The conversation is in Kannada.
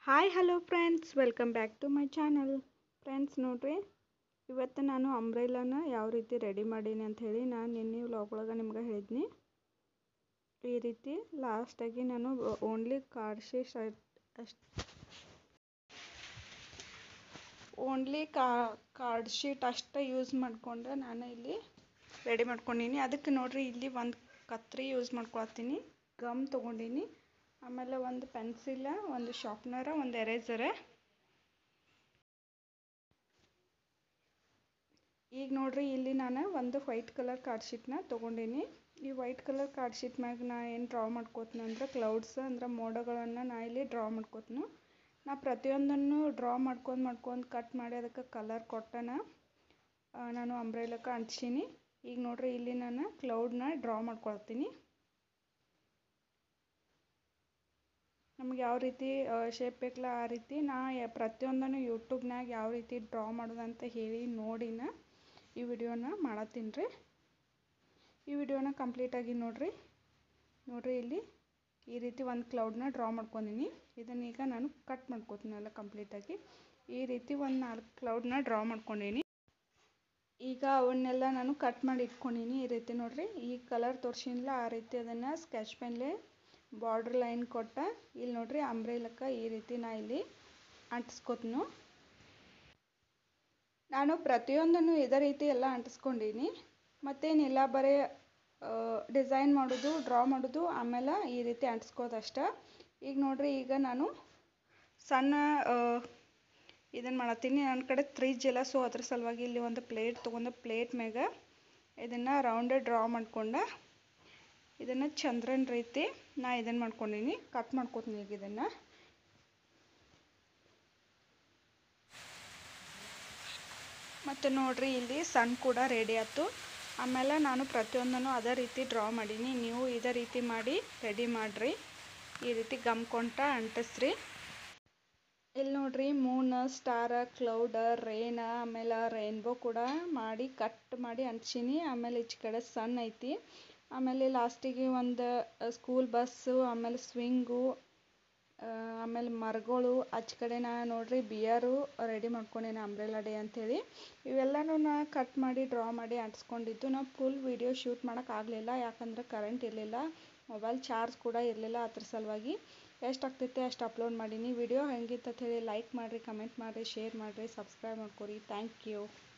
Hi hello friends, welcome back to my channel. Friends ನೋಡ್ರಿ, ಇವತ್ತು ನಾನು ಅಂಬ್ರೆಲಾನ ಯಾವ ರೀತಿ ರೆಡಿ ಮಾಡೀನಿ ಅಂತ ಹೇಳಿ ನಾನು ನಿನ್ನೆ ವ್ಲಾಗ್ ಒಳಗೆ ನಿಮ್ಗೆ ಹೇಳಿದ್ನಿ. ಈ ರೀತಿ ಲಾಸ್ಟಾಗಿ ನಾನು ಓನ್ಲಿ ಕಾರ್ಡ್ ಶೀಟ್ ಅಷ್ಟೇ ಯೂಸ್ ಮಾಡ್ಕೊಂಡು ನಾನು ಇಲ್ಲಿ ರೆಡಿ ಮಾಡ್ಕೊಂಡೀನಿ. ಅದಕ್ಕೆ ನೋಡ್ರಿ, ಇಲ್ಲಿ ಒಂದು ಕತ್ರಿ ಯೂಸ್ ಮಾಡ್ಕೊಳ್ತೀನಿ, ಗಮ್ ತೊಗೊಂಡೀನಿ, ಆಮೇಲೆ ಒಂದು ಪೆನ್ಸಿಲ್, ಒಂದು ಶಾರ್ಪ್ನರ, ಒಂದು ಎರೇಸರ. ಈಗ ನೋಡ್ರಿ, ಇಲ್ಲಿ ನಾನು ಒಂದು ವೈಟ್ ಕಲರ್ ಕಾರ್ಡ್ ಶೀಟ್ನ ತೊಗೊಂಡೀನಿ. ಈ ವೈಟ್ ಕಲರ್ ಕಾರ್ಡ್ ಶೀಟ್ ಮ್ಯಾಗ ನಾ ಏನು ಡ್ರಾ ಮಾಡ್ಕೋತೀನಿ ಅಂದ್ರೆ ಕ್ಲೌಡ್ಸ್ ಅಂದ್ರೆ ಮೋಡಗಳನ್ನು ನಾ ಇಲ್ಲಿ ಡ್ರಾ ಮಾಡ್ಕೋತೀನಿ. ನಾ ಪ್ರತಿಯೊಂದನ್ನು ಡ್ರಾ ಮಾಡ್ಕೊಂಡು ಕಟ್ ಮಾಡಿ ಅದಕ್ಕೆ ಕಲರ್ ಕೊಟ್ಟನ ನಾನು ಅಂಬ್ರೆಲಕ್ಕೆ ಅಂಟಿಸೀನಿ. ಈಗ ನೋಡ್ರಿ, ಇಲ್ಲಿ ನಾನು ಕ್ಲೌಡ್ನ ಡ್ರಾ ಮಾಡ್ಕೊಳ್ತೀನಿ. ನಮ್ಗೆ ಯಾವ ರೀತಿ ಶೇಪ್ ಬೇಕಲ್ಲ ಆ ರೀತಿ ನಾ ಪ್ರತಿಯೊಂದನ್ನು ಯೂಟ್ಯೂಬ್ನಾಗ ಯಾವ ರೀತಿ ಡ್ರಾ ಮಾಡೋದಂತ ಹೇಳಿ ನೋಡಿನ ಈ ವಿಡಿಯೋನ ಮಾಡತ್ತೀನಿ ರೀ. ಈ ವಿಡಿಯೋನ ಕಂಪ್ಲೀಟಾಗಿ ನೋಡ್ರಿ. ಇಲ್ಲಿ ಈ ರೀತಿ ಒಂದು ಕ್ಲೌಡ್ನ ಡ್ರಾ ಮಾಡ್ಕೊಂಡಿನಿ. ಇದನ್ನೀಗ ನಾನು ಕಟ್ ಮಾಡ್ಕೋತೀನಿ ಎಲ್ಲ ಕಂಪ್ಲೀಟಾಗಿ. ಈ ರೀತಿ ಒಂದು 4 ಕ್ಲೌಡ್ನ ಡ್ರಾ ಮಾಡ್ಕೊಂಡೀನಿ. ಈಗ ಅವನ್ನೆಲ್ಲ ನಾನು ಕಟ್ ಮಾಡಿ ಇಟ್ಕೊಂಡೀನಿ. ಈ ರೀತಿ ನೋಡ್ರಿ, ಈ ಕಲರ್ ತೋರಿಸಿಲ್ಲ ಆ ರೀತಿ ಅದನ್ನು ಸ್ಕೆಚ್ ಪೆನ್ಲೆ ಬಾರ್ಡ್ರ್ ಲೈನ್ ಕೊಟ್ಟ ಇಲ್ಲಿ ನೋಡ್ರಿ ಅಂಬ್ರೆಲಕ್ಕೆ ಈ ರೀತಿ ನಾ ಇಲ್ಲಿ ಅಂಟಿಸ್ಕೋತೀನಿ. ನಾನು ಪ್ರತಿಯೊಂದನ್ನು ಇದೇ ರೀತಿ ಎಲ್ಲ ಅಂಟಿಸ್ಕೊಂಡೀನಿ. ಮತ್ತೇನಿಲ್ಲ, ಬರೀ ಡಿಸೈನ್ ಮಾಡೋದು, ಡ್ರಾ ಮಾಡೋದು, ಆಮೇಲೆ ಈ ರೀತಿ ಅಂಟಿಸ್ಕೋದಷ್ಟೆ. ಈಗ ನೋಡ್ರಿ, ಈಗ ನಾನು ಸಣ್ಣ ಇದನ್ನು ಮಾಡತ್ತೀನಿ. ನನ್ನ ಕಡೆ ಫ್ರಿಜ್ ಇಲ್ಲ, ಸೊ ಅದ್ರ ಸಲುವಾಗಿ ಇಲ್ಲಿ ಒಂದು ಪ್ಲೇಟ್ ತೊಗೊಂಡು ಪ್ಲೇಟ್ ಮ್ಯಾಗ ಇದನ್ನು ರೌಂಡ್ ಡ್ರಾ ಮಾಡ್ಕೊಂಡು ಇದನ್ನು ಚಂದ್ರನ ರೀತಿ ನಾ ಇದನ್ನು ಮಾಡ್ಕೊಂಡೀನಿ. ಕಟ್ ಮಾಡ್ಕೋತೀನಿ ಈಗ ಇದನ್ನು. ಮತ್ತು ನೋಡ್ರಿ, ಇಲ್ಲಿ ಸಣ್ಣ ಕೂಡ ರೆಡಿ ಆಯ್ತು. ಆಮೇಲೆ ನಾನು ಪ್ರತಿಯೊಂದನ್ನು ಅದೇ ರೀತಿ ಡ್ರಾ ಮಾಡೀನಿ. ನೀವು ಇದೇ ರೀತಿ ಮಾಡಿ ರೆಡಿ ಮಾಡಿರಿ. ಈ ರೀತಿ ಗಮ್ಕೊಂಟ ಅಂಟಿಸ್ರಿ. ಇಲ್ಲಿ ನೋಡ್ರಿ, ಮೂನ್, ಸ್ಟಾರ, ಕ್ಲೌಡ, ರೇನ, ಆಮೇಲೆ ರೈನ್ಬೋ ಕೂಡ ಮಾಡಿ ಕಟ್ ಮಾಡಿ ಅಂಟಿಸೀನಿ. ಆಮೇಲೆ ಈಚೆ ಕಡೆ ಸನ್ ಐತಿ. ಆಮೇಲೆ ಲಾಸ್ಟಿಗೆ ಒಂದು ಸ್ಕೂಲ್ ಬಸ್ಸು, ಆಮೇಲೆ ಸ್ವಿಂಗು, ಆಮೇಲೆ ಮರಗಳು, ಆಚೆ ಕಡೆ ನಾ ನೋಡ್ರಿ ಬಿಯರು ರೆಡಿ ಮಾಡ್ಕೊಂಡೇನೆ ಅಂಬ್ರೆಲಾ ಡೇ ಅಂಥೇಳಿ. ಇವೆಲ್ಲನೂ ನಾ ಕಟ್ ಮಾಡಿ ಡ್ರಾ ಮಾಡಿ ಅಂಟಿಸ್ಕೊಂಡಿದ್ದು. ನಾವು ಫುಲ್ ವೀಡಿಯೋ ಶೂಟ್ ಮಾಡೋಕ್ಕಾಗಲಿಲ್ಲ, ಯಾಕಂದ್ರೆ ಕರೆಂಟ್ ಇರಲಿಲ್ಲ, ಮೊಬೈಲ್ ಚಾರ್ಜ್ ಕೂಡ ಇರಲಿಲ್ಲ. ಅದ್ರ ಸಲುವಾಗಿ ಎಷ್ಟು ಆಗ್ತೈತೆ ಅಷ್ಟು ಅಪ್ಲೋಡ್ ಮಾಡೀನಿ. ವಿಡಿಯೋ ಹೆಂಗಿತ್ತು ಅಂತ ಹೇಳಿ ಲೈಕ್ ಮಾಡಿರಿ, ಕಮೆಂಟ್ ಮಾಡಿರಿ, ಶೇರ್ ಮಾಡಿರಿ, ಸಬ್ಸ್ಕ್ರೈಬ್ ಮಾಡ್ಕೊರಿ. Thank you.